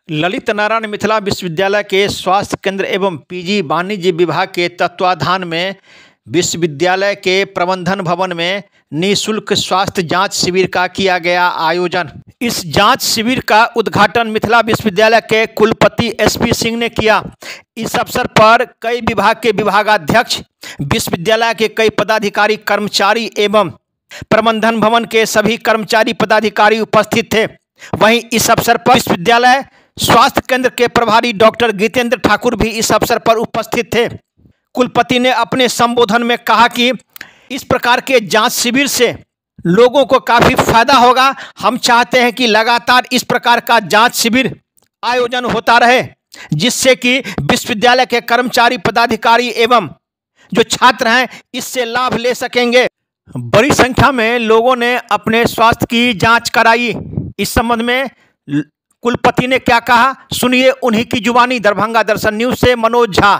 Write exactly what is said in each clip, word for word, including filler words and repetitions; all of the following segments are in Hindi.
ललित नारायण मिथिला विश्वविद्यालय के स्वास्थ्य केंद्र एवं पीजी वाणिज्य विभाग के तत्वाधान में विश्वविद्यालय के प्रबंधन भवन में निःशुल्क स्वास्थ्य जांच शिविर का किया गया आयोजन। इस जांच शिविर का उद्घाटन मिथिला विश्वविद्यालय के कुलपति एसपी सिंह ने किया। इस अवसर पर कई विभाग के विभागाध्यक्ष, विश्वविद्यालय के कई पदाधिकारी, कर्मचारी एवं प्रबंधन भवन के सभी कर्मचारी पदाधिकारी उपस्थित थे। वहीं इस अवसर पर विश्वविद्यालय स्वास्थ्य केंद्र के प्रभारी डॉक्टर गीतेंद्र ठाकुर भी इस अवसर पर उपस्थित थे। कुलपति ने अपने संबोधन में कहा कि इस प्रकार के जांच शिविर से लोगों को काफी फायदा होगा। हम चाहते हैं कि लगातार इस प्रकार का जांच शिविर आयोजन होता रहे, जिससे कि विश्वविद्यालय के कर्मचारी, पदाधिकारी एवं जो छात्र हैं इससे लाभ ले सकेंगे। बड़ी संख्या में लोगों ने अपने स्वास्थ्य की जांच कराई। इस संबंध में कुलपति ने क्या कहा, सुनिए उन्हीं की जुबानी। दरभंगा दर्शन न्यूज से मनोज झा।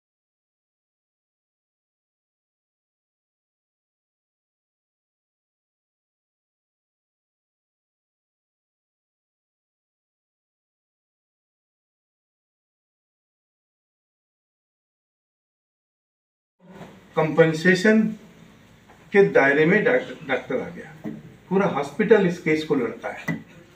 कंपनसेशन के दायरे में डॉक्टर आ गया, पूरा हॉस्पिटल इस केस को लड़ता है।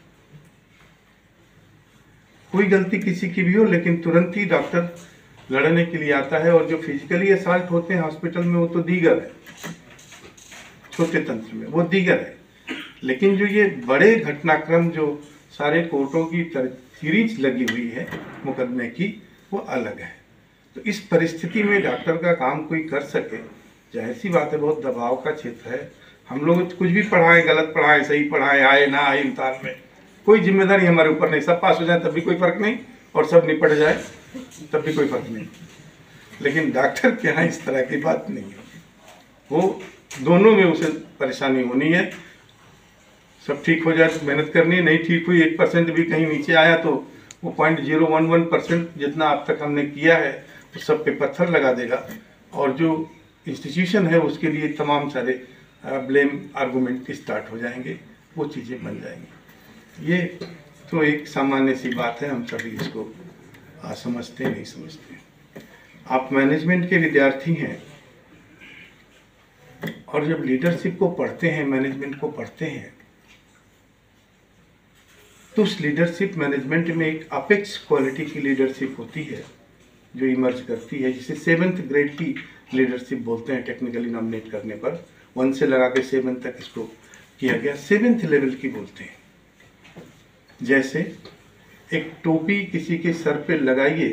कोई गलती किसी की भी हो, लेकिन तुरंत ही डॉक्टर लड़ने के लिए आता है। और जो फिजिकली असॉल्ट होते हैं हॉस्पिटल में वो तो दीगर है, छोटे तंत्र में वो दीगर है, लेकिन जो ये बड़े घटनाक्रम जो सारे कोर्टों की सीरीज लगी हुई है मुकदमे की, वो अलग है। तो इस परिस्थिति में डॉक्टर का काम कोई कर सके, जाहिर सी बात है बहुत दबाव का क्षेत्र है। हम लोग कुछ भी पढ़ाएं, गलत पढ़ाएं, सही पढ़ाएं, आए ना आए इम्तिहान में, कोई जिम्मेदारी हमारे ऊपर नहीं। सब पास हो जाए तब भी कोई फर्क नहीं, और सब निपट जाए तब भी कोई फर्क नहीं। लेकिन डॉक्टर के यहाँ इस तरह की बात नहीं है। वो दोनों में उसे परेशानी होनी है। सब ठीक हो जाए तो मेहनत करनी है, नहीं ठीक हुई, एक परसेंट भी कहीं नीचे आया तो वो point zero one one percent जितना अब तक हमने किया है तो सब पे पत्थर लगा देगा। और जो इंस्टीट्यूशन है उसके लिए तमाम सारे ब्लेम आर्गूमेंट स्टार्ट हो जाएंगे, वो चीज़ें बन जाएंगी। ये तो एक सामान्य सी बात है, हम सभी इसको आ, समझते नहीं समझते। आप मैनेजमेंट के विद्यार्थी हैं और जब लीडरशिप को पढ़ते हैं, मैनेजमेंट को पढ़ते हैं, तो उस लीडरशिप मैनेजमेंट में एक अपेक्स क्वालिटी की लीडरशिप होती है जो इमर्ज करती है, जिसे सेवन्थ ग्रेड की लीडरशिप बोलते हैं। टेक्निकली नॉमिनेट करने पर वन से लगा के सेवन तक इसको किया गया, सेवेंथ लेवल की बोलते हैं। जैसे एक टोपी किसी के सर पे लगाइए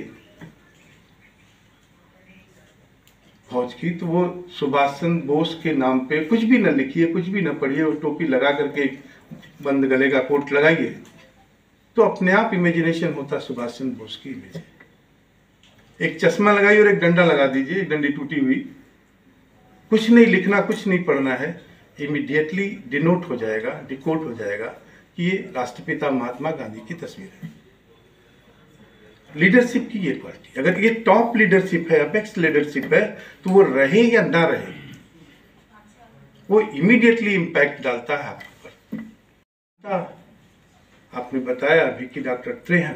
फौज की, तो वो सुभाष चंद्र बोस के नाम पे कुछ भी न लिखिए, कुछ भी न पढ़िए, वो टोपी लगा करके बंद गले का कोट लगाइए तो अपने आप इमेजिनेशन होता सुभाष चंद्र बोस की इमेज। एक चश्मा लगाइए और एक डंडा लगा दीजिए, एक डंडी टूटी हुई, कुछ नहीं लिखना, कुछ नहीं पढ़ना है, इमीडिएटली डिनोट हो जाएगा, डिकोड हो जाएगा कि ये राष्ट्रपिता महात्मा गांधी की तस्वीर है। लीडरशिप की ये क्वालिटी, अगर ये टॉप लीडरशिप है, अपेक्स लीडरशिप है, तो वो रहे या ना रहे, वो इमीडिएटली इंपैक्ट डालता है आप पर। आपने बताया अभी कि डॉक्टर त्रेहन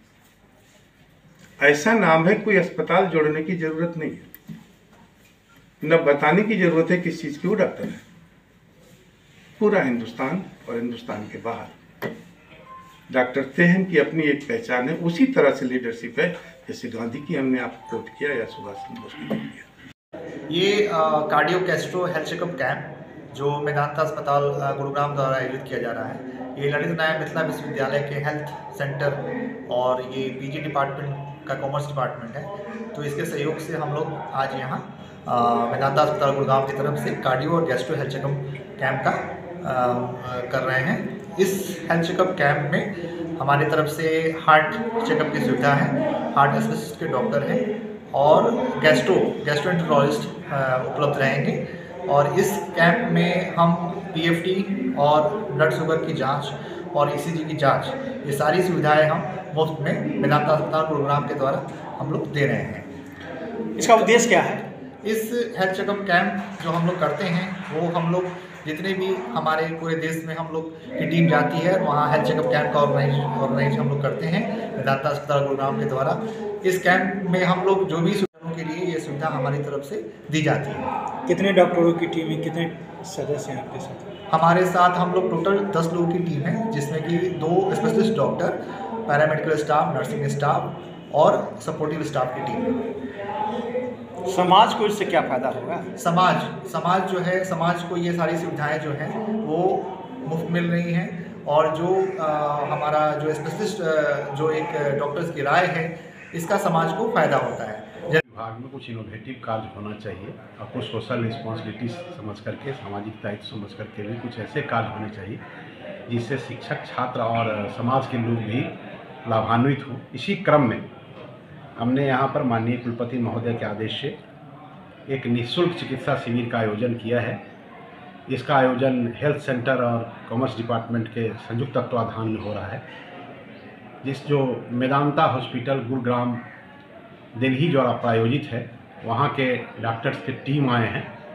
ऐसा नाम है, कोई अस्पताल जोड़ने की जरूरत नहीं है, न बताने की जरूरत है किस चीज की वो डॉक्टर है। पूरा हिंदुस्तान और हिंदुस्तान के बाहर डॉक्टर त्रेहन की अपनी एक पहचान है। उसी तरह से लीडरशिप है जैसे गांधी की हमने आपको कोट किया या सुभाष चंद्र बोस की कोट किया। ये cardio gastro health checkup camp जो मेदांता अस्पताल गुरुग्राम द्वारा आयोजित किया जा रहा है, ये ललित नारायण मिथिला विश्वविद्यालय के हेल्थ सेंटर और ये पीजी डिपार्टमेंट का कॉमर्स डिपार्टमेंट है, तो इसके सहयोग से हम लोग आज यहाँ मेदांता अस्पताल गुरुग्राम की तरफ से कार्डियो और गैस्ट्रो हेल्थ चेकअप कैंप का आ, कर रहे हैं। इस हेल्थ चेकअप कैंप में हमारी तरफ से हार्ट चेकअप की सुविधा है, हार्ट स्पेशलिस्ट के डॉक्टर हैं और गैस्ट्रो गैस्ट्रोएंटेरोलॉजिस्ट उपलब्ध रहेंगे। और इस कैंप में हम पीएफटी और ब्लड शुगर की जांच और ईसीजी की जांच, ये सारी सुविधाएं हम मुफ्त में मेदांता अस्पताल गुरुग्राम के द्वारा हम लोग दे रहे हैं। इसका उद्देश्य क्या है? इस हेल्थ चेकअप कैंप जो हम लोग करते हैं वो हम लोग जितने भी हमारे पूरे देश में हम लोग की टीम जाती है, वहाँ हेल्थ चेकअप कैंप का ऑर्गेनाइज ऑर्गेनाइज हम लोग करते हैं मेदांता अस्पताल गुरुग्राम के द्वारा। इस कैंप में हम लोग जो भी सुविधाओं के लिए ये सुविधा हमारी तरफ से दी जाती है। कितने डॉक्टरों की टीम है, कितने सदस्य हैं आपके साथ? हमारे साथ हम लोग टोटल दस लोगों की टीम है, जिसमें कि दो specialist doctor, paramedical staff, nursing staff और सपोर्टिव स्टाफ की टीम है। समाज को इससे क्या फ़ायदा होगा? समाज समाज जो है, समाज को ये सारी सुविधाएं जो हैं वो मुफ्त मिल रही हैं, और जो आ, हमारा जो स्पेशलिस्ट जो एक डॉक्टर्स की राय है, इसका समाज को फ़ायदा होता है। विभाग में कुछ इनोवेटिव कार्य होना चाहिए और कुछ सोशल रिस्पॉन्सिबिलिटी समझ करके, सामाजिक दायित्व समझ करके भी कुछ ऐसे कार्य होने चाहिए जिससे शिक्षक, छात्र और समाज के लोग भी लाभान्वित हों। इसी क्रम में हमने यहाँ पर माननीय कुलपति महोदय के आदेश से एक निःशुल्क चिकित्सा शिविर का आयोजन किया है। इसका आयोजन हेल्थ सेंटर और कॉमर्स डिपार्टमेंट के संयुक्त तत्वाधान में हो रहा है, जिस जो मेदांता हॉस्पिटल गुरुग्राम दिल्ली द्वारा प्रायोजित है। वहाँ के डॉक्टर्स की टीम आए हैं